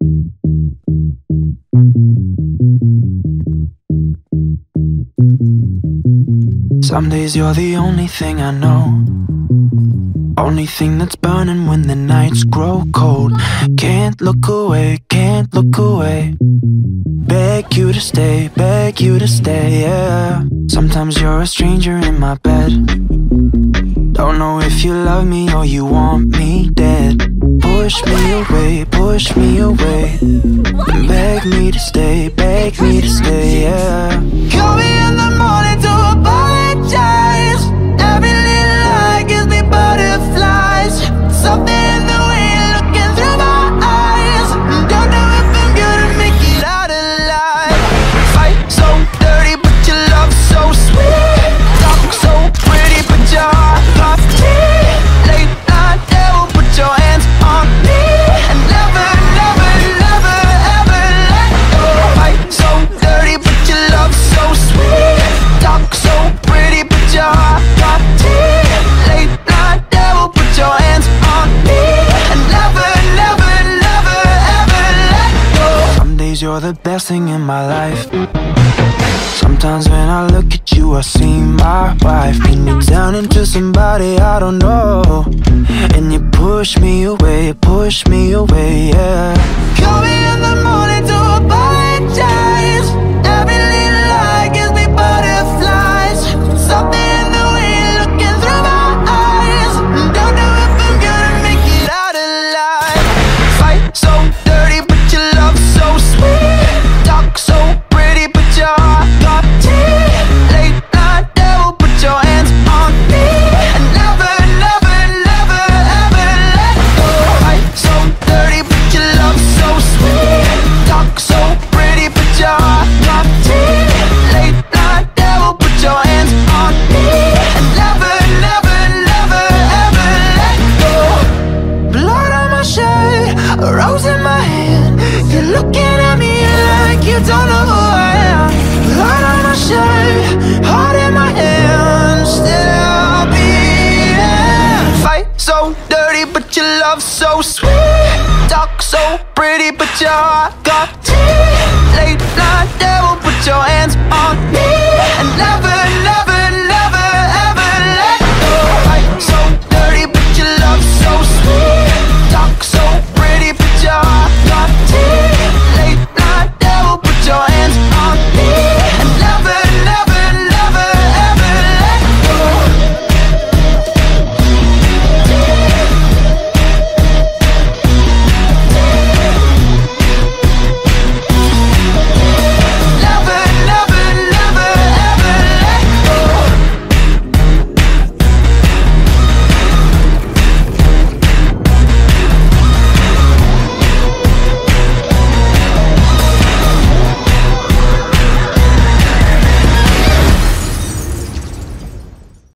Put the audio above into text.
Some days you're the only thing I know, only thing that's burning when the nights grow cold. Can't look away, can't look away. Beg you to stay, beg you to stay, yeah. Sometimes you're a stranger in my bed. Don't know if you love me or you want me dead. Push me away, push me away. Beg me to stay, beg me to stay, yeah. Call me in the morning to apologize. Every little lie gives me butterflies. Something in the way you're looking through my eyes. Don't know if I'm gonna make it out alive. Fight so dirty but your love so sweet. Talk so pretty but your heart got deep. Late night devil, put your hands on me and never, never, never, ever let go. Fight so dirty but your love so sweet. Talk so pretty but your heart got deep. Late night devil, put your hands on me and never, never, never, ever let go. Some days you're the best thing in my life. Sometimes when I look at you I see my wife. And you turn into somebody I don't know, and you push me away, yeah. Call me in the morning to apologize. Every little lie gives me butterflies. Something in the way you're looking through my eyes. Don't know if I'm gonna make it out alive. Fight so dirty but your love so sweet. Talk so pretty but your heart got deep. Late night devil, put your hands on me and never, never, never, ever let go. Fight so dirty but your love so sweet. Talk so pretty but your heart got deep. Late night devil, put your hands on me and never, never, never, ever let go. Blood on my shirt, a rose in my hand. You're looking at me like you don't know who I am. Blood on my shirt, heart in my hand. Still I'll be here. Fight so dirty but your love so sweet. Talk so pretty but your heart got deep. Late night devil, put your hands on me and never,